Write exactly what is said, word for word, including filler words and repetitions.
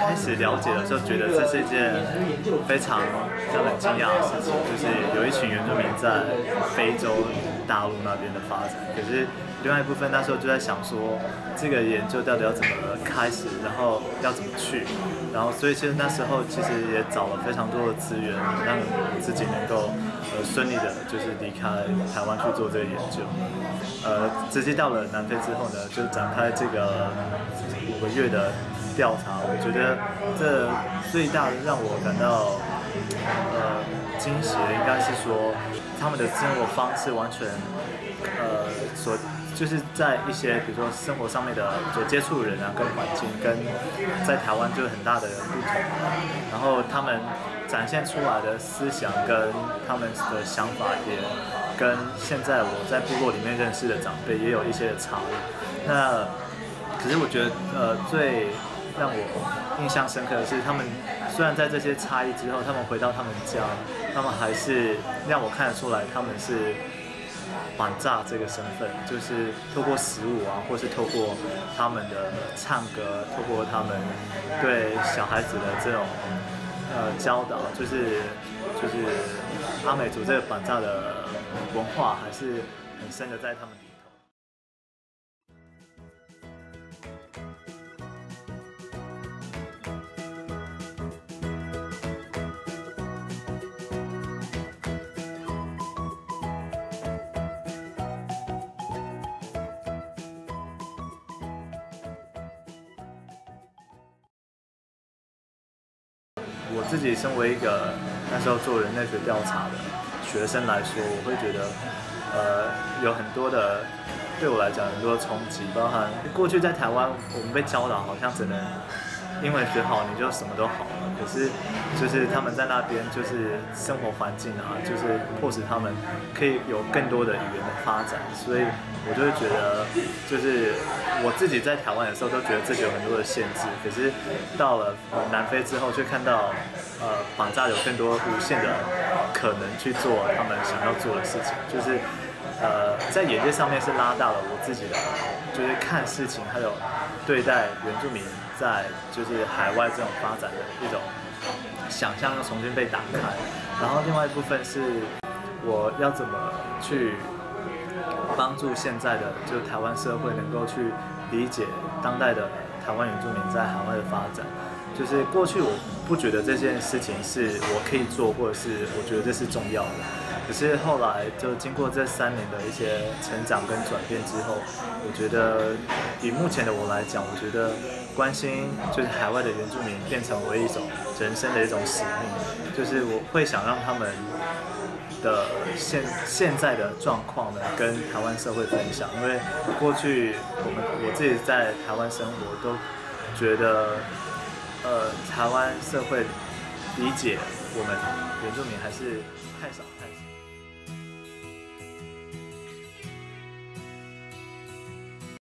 开始了解的时候，觉得这是一件非常让人惊讶的事情，就是有一群原住民在非洲大陆那边的发展。可是另外一部分那时候就在想说，这个研究到底要怎么开始，然后要怎么去，然后所以其实那时候其实也找了非常多的资源，让自己能够呃顺利的，就是离开台湾去做这个研究。呃，直接到了南非之后呢，就展开这个五个月的调查。我觉得这最大的让我感到呃惊喜的，应该是说他们的生活方式完全呃所就是在一些比如说生活上面的所接触的人啊，跟环境跟在台湾就有很大的不同。然后他们展现出来的思想跟他们的想法也跟现在我在部落里面认识的长辈也有一些的差异。那可是我觉得呃最让我印象深刻的是，他们虽然在这些差异之后，他们回到他们家，他们还是让我看得出来他们是板炸这个身份，就是透过食物啊，或是透过他们的唱歌，透过他们对小孩子的这种呃教导，就是就是阿美族这个板炸的文化还是很深的在他们里头。我自己身为一个那时候做人类学调查的学生来说，我会觉得，呃，有很多的对我来讲很多的冲击，包含过去在台湾我们被教导好像只能英文学好你就什么都好了，可是就是他们在那边就是生活环境啊，就是迫使他们可以有更多的语言的发展，所以我就会觉得，就是我自己在台湾的时候都觉得这里有很多的限制，可是到了南非之后，却看到呃绑架有更多无限的可能去做他们想要做的事情，就是呃在眼界上面是拉大了我自己的，就是看事情还有对待原住民在就是海外这种发展的一种想象又重新被打开，然后另外一部分是我要怎么去帮助现在的就台湾社会能够去理解当代的台湾原住民在海外的发展。就是过去我不觉得这件事情是我可以做，或者是我觉得这是重要的。可是后来就经过这三年的一些成长跟转变之后，我觉得以目前的我来讲，我觉得关心就是海外的原住民变成为一种人生的一种使命，就是我会想让他们的现现在的状况呢，跟台湾社会分享，因为过去我们我自己在台湾生活，都觉得，呃，台湾社会理解我们原住民还是太少太少。